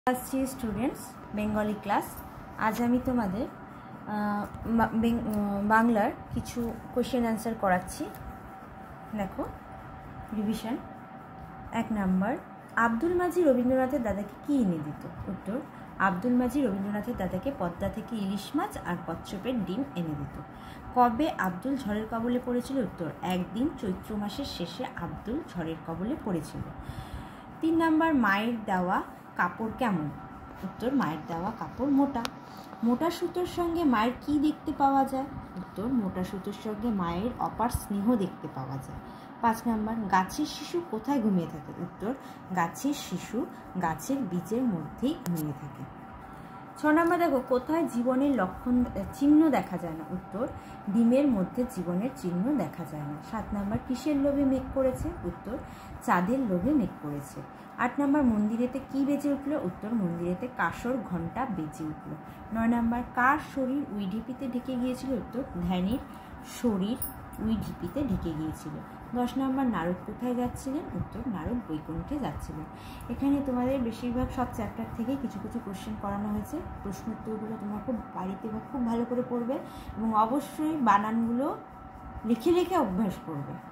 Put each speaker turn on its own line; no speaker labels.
Class 3 students Bengali class. আজ আমি তোমাদের বাংলার কিছু কোশ্চেন অ্যান্সার করাচ্ছি। দেখো রিভিশন। 1 নাম্বার, আব্দুল মাজি রবীন্দ্রনাথের দাদাকে কি এনে দিত? উত্তর, আব্দুল মাজি রবীন্দ্রনাথের দাদাকে পদ্মা থেকে ইলিশ মাছ আর কচ্ছপের ডিম এনে দিত। কবে আব্দুল ঝড়ের কবলে পড়েছিল? উত্তর, একদিন চৈত্র মাসের শেষে আব্দুল ঝড়ের কবলে পড়েছিল। 3 নাম্বার, মায়ের দেওয়া কাপড় কেমন? উত্তর, মায়ের দেওয়া কাপড় মোটা। মোটা সুতোর সঙ্গে মায়ের কি দেখতে পাওয়া যায়? উত্তর, মোটা সুতোর সঙ্গে মায়ের অপার স্নেহ দেখতে পাওয়া যায়। 5 নাম্বার, গাছের শিশু কোথায় ঘুমিয়ে থাকে? উত্তর, গাছের শিশু গাছের বীজের মধ্যেই ঘুমিয়ে থাকে। 6 নাম্বার, দেখো কোথায় জীবনের লক্ষণ চিহ্ন দেখা যায় না? উত্তর, ডিমের মধ্যে জীবনের চিহ্ন দেখা যায় না। 7 নাম্বার, কিসের লোভে মেঘ করেছে? উত্তর, চাঁদের লোভে মেঘ করেছে। 8 নাম্বার, মন্দিরেতে কি বেজে উঠল? উত্তর, মন্দিরেতে কাসর ঘণ্টা বেজে উঠল। 9 নাম্বার, কার শরীর উইঢিপিতে ঢেকে গিয়েছিল? উত্তর, ধ্যানীর শরীর উইঢিপিতে ঢেকে গিয়েছিল। 10 নাম্বার, নারদ কোথায় যাচ্ছিলেন? উত্তর, নারদ বৈকুণ্ঠে যাচ্ছিলেন। এখানে তোমাদের বেশিরভাগ সব চ্যাপ্টার থেকে কিছু কিছু কোশ্চেন করানো হয়েছে। প্রশ্ন উত্তরগুলো তোমরা খুব বাড়িতে খুব ভালো করে পড়বে এবং অবশ্যই বানানগুলো লিখে লিখে অভ্যাস করবে।